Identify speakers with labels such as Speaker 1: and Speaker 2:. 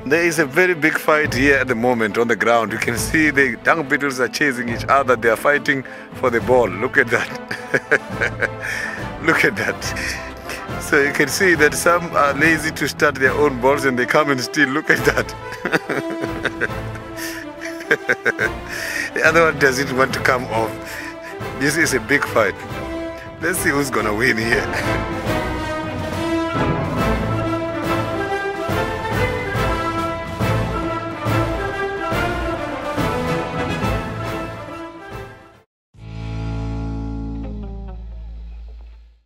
Speaker 1: There is a very big fight here at the moment on the ground. You can see the dung beetles are chasing each other. They are fighting for the ball. Look at that. Look at that. So you can see that some are lazy to start their own balls and they come and steal. Look at that. The other one doesn't want to come off. This is a big fight. Let's see who's gonna win here.